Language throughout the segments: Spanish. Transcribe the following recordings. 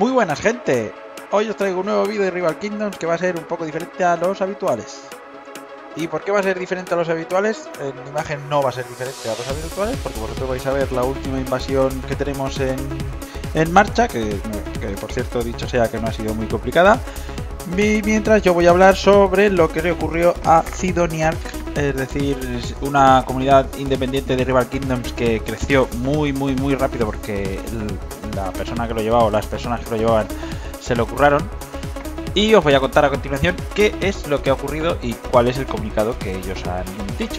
Muy buenas, gente. Hoy os traigo un nuevo vídeo de Rival Kingdoms que va a ser un poco diferente a los habituales. ¿Y por qué va a ser diferente a los habituales? En imagen no va a ser diferente a los habituales, porque vosotros vais a ver la última invasión que tenemos en marcha, que por cierto, dicho sea que no ha sido muy complicada. Mientras yo voy a hablar sobre lo que le ocurrió a Zidoniark, es decir, una comunidad independiente de Rival Kingdoms que creció muy rápido porque la persona que lo llevaba o las personas que lo llevaban se lo curraron. Y os voy a contar a continuación qué es lo que ha ocurrido y cuál es el comunicado que ellos han dicho.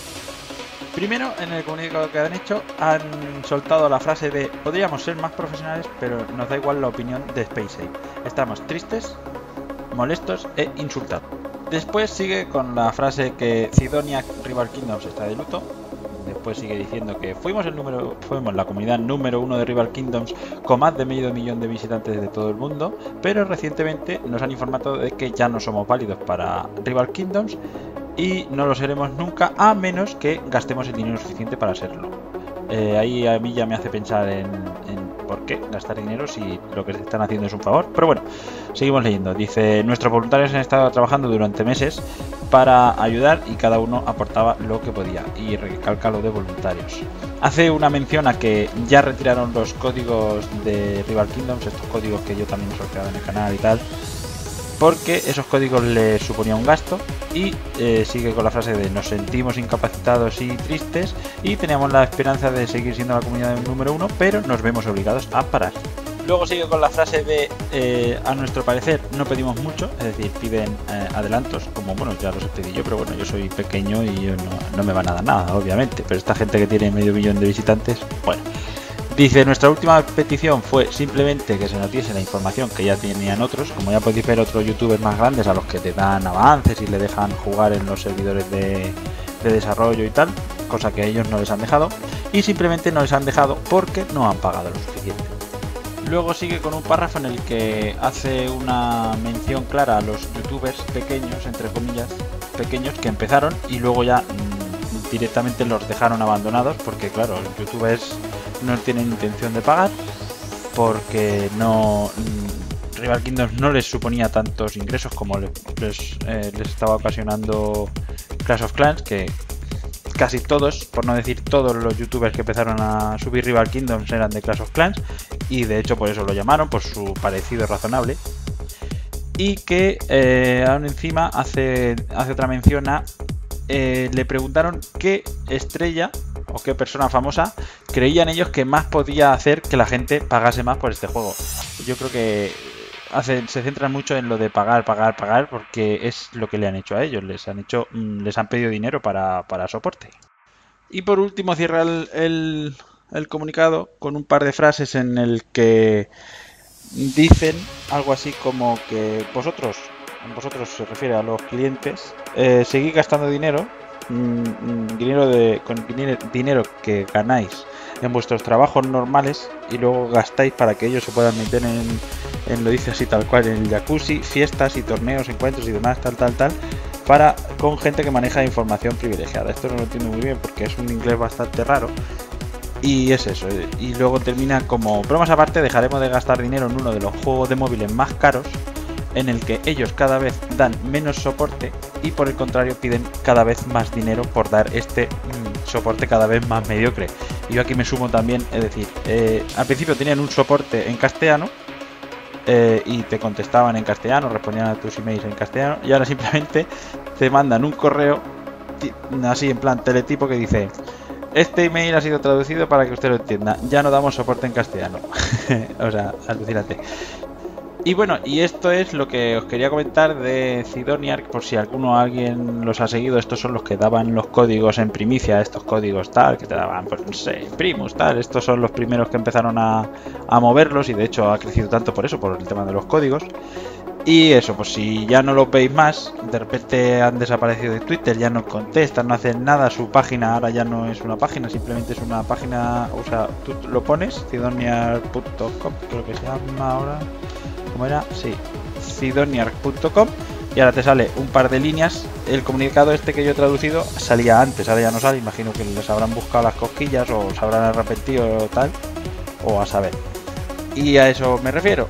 Primero, en el comunicado que han hecho, han soltado la frase de podríamos ser más profesionales, pero nos da igual la opinión de SpaceApe. Estamos tristes, molestos e insultados. Después sigue con la frase que Zidoniark Rival Kingdoms está de luto. Después sigue diciendo que fuimos la comunidad número 1 de Rival Kingdoms con más de medio millón de visitantes de todo el mundo, pero recientemente nos han informado de que ya no somos válidos para Rival Kingdoms y no lo seremos nunca a menos que gastemos el dinero suficiente para serlo. Ahí a mí ya me hace pensar en por qué gastar dinero si lo que se están haciendo es un favor. Pero bueno, seguimos leyendo. Dice, nuestros voluntarios han estado trabajando durante meses para ayudar y cada uno aportaba lo que podía. Y recalca lo de voluntarios. Hace una mención a que ya retiraron los códigos de Rival Kingdoms, estos códigos que yo también os he creado en el canal y tal, porque esos códigos les suponía un gasto. Y sigue con la frase de nos sentimos incapacitados y tristes y teníamos la esperanza de seguir siendo la comunidad número 1, pero nos vemos obligados a parar. Luego sigue con la frase de a nuestro parecer no pedimos mucho, es decir, piden adelantos, como bueno, ya los pedí yo, pero bueno, yo soy pequeño y yo no me van a dar nada, obviamente, pero esta gente que tiene medio millón de visitantes, bueno. Dice, nuestra última petición fue simplemente que se nos diese la información que ya tenían otros, como ya podéis ver otros youtubers más grandes a los que te dan avances y le dejan jugar en los servidores de desarrollo y tal, cosa que a ellos no les han dejado, y simplemente no les han dejado porque no han pagado lo suficiente. Luego sigue con un párrafo en el que hace una mención clara a los youtubers pequeños, entre comillas, pequeños que empezaron y luego ya directamente los dejaron abandonados porque claro, los youtubers no tienen intención de pagar porque Rival Kingdoms no les suponía tantos ingresos como les estaba ocasionando Clash of Clans, que casi todos, por no decir todos los youtubers que empezaron a subir Rival Kingdoms eran de Clash of Clans y de hecho por eso lo llamaron, por su parecido razonable. Y que aún encima hace otra mención a le preguntaron qué estrella o qué persona famosa creían ellos que más podía hacer que la gente pagase más por este juego. Yo creo que se centran mucho en lo de pagar porque es lo que le han hecho a ellos, les han pedido dinero para soporte. Y por último cierra el comunicado con un par de frases en el que dicen algo así como que vosotros se refiere a los clientes, seguid gastando dinero dinero que ganáis en vuestros trabajos normales y luego gastáis para que ellos se puedan meter en lo dice así tal cual, en el jacuzzi, fiestas y torneos, encuentros y demás, tal, con gente que maneja información privilegiada. Esto no lo entiendo muy bien porque es un inglés bastante raro. Y es eso, y luego termina como bromas aparte, dejaremos de gastar dinero en uno de los juegos de móviles más caros en el que ellos cada vez dan menos soporte y por el contrario piden cada vez más dinero por dar este soporte cada vez más mediocre. Y yo aquí me sumo también, es decir, al principio tenían un soporte en castellano y te contestaban en castellano, respondían a tus emails en castellano y ahora simplemente te mandan un correo así en plan teletipo que dice este email ha sido traducido para que usted lo entienda, ya no damos soporte en castellano. O sea, alucinante. Y bueno, y esto es lo que os quería comentar de Zidoniark, por si alguien los ha seguido. Estos son los que daban los códigos en primicia, estos códigos tal, que te daban, pues no sé, Primus tal. Estos son los primeros que empezaron a moverlos y de hecho ha crecido tanto por eso, por el tema de los códigos. Y eso, pues si ya no lo veis más, de repente han desaparecido de Twitter, ya no contestan, no hacen nada, su página ahora ya no es una página, simplemente es una página, o sea, tú lo pones, zidoniark.com, creo que se llama ahora. ¿Cómo era? Sí, zidoniark.com y ahora te sale un par de líneas. El comunicado este que yo he traducido salía antes, ahora ya no sale, imagino que les habrán buscado las cosquillas o se habrán arrepentido o tal, o a saber. Y a eso me refiero.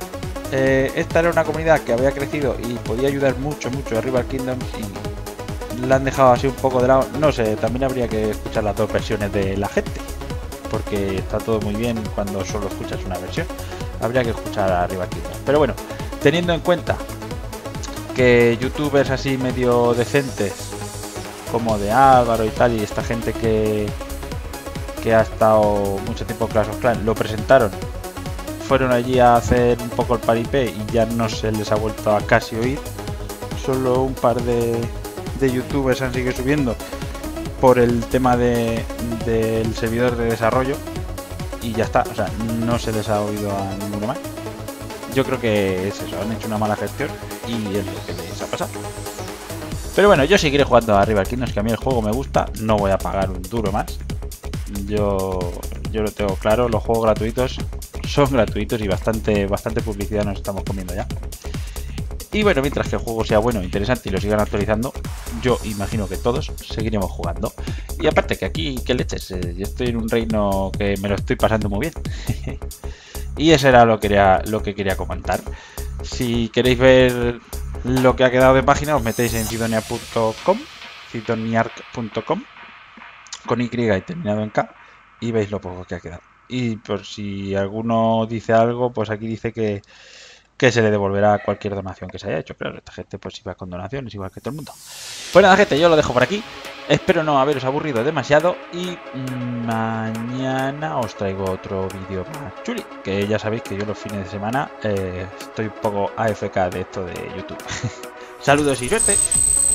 esta era una comunidad que había crecido y podía ayudar mucho a Rival Kingdoms y la han dejado así un poco de lado. No sé, también habría que escuchar las dos versiones de la gente, porque está todo muy bien cuando solo escuchas una versión. Habría que escuchar a Rival Kingdoms. Pero bueno, teniendo en cuenta que youtubers así medio decentes como de Álvaro y tal, y esta gente que ha estado mucho tiempo en Clash of Clans lo presentaron, fueron allí a hacer un poco el paripé y ya no se les ha vuelto a casi oír. Solo un par de youtubers han seguido subiendo por el tema del servidor de desarrollo y ya está, o sea, no se les ha oído a ninguno más. Yo creo que es eso, han hecho una mala gestión y es lo que les ha pasado. Pero bueno, yo seguiré jugando a Rival Kingdoms, que a mí el juego me gusta, no voy a pagar un duro más. Yo lo tengo claro, los juegos gratuitos son gratuitos y bastante publicidad nos estamos comiendo ya. Y bueno, mientras que el juego sea bueno, interesante y lo sigan actualizando, yo imagino que todos seguiremos jugando. Y aparte que aquí, ¿qué leches? Yo estoy en un reino que me lo estoy pasando muy bien. Y eso era lo que quería comentar. Si queréis ver lo que ha quedado de página, os metéis en cydonia.com, cydoniarc.com, con Y y terminado en K, y veis lo poco que ha quedado. Y por si alguno dice algo, pues aquí dice que se le devolverá cualquier donación que se haya hecho. Claro, esta gente pues iba con donaciones igual que todo el mundo. Pues nada, gente, yo lo dejo por aquí. Espero no haberos aburrido demasiado y mañana os traigo otro vídeo más chuli, que ya sabéis que yo los fines de semana estoy un poco AFK de esto de YouTube. Saludos y suerte.